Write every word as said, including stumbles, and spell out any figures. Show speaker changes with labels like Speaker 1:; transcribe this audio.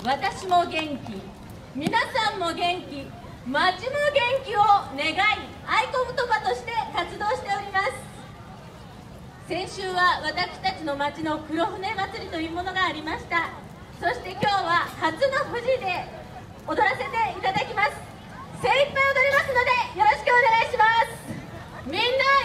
Speaker 1: 私も元気、皆さんも元気、町も元気を願い、合言葉として活動しております。先週は私たちの町の黒船祭りというものがありました。そして今日は初の富士で踊らせていただきます。精一杯踊りますのでよろしくお願いします。みんな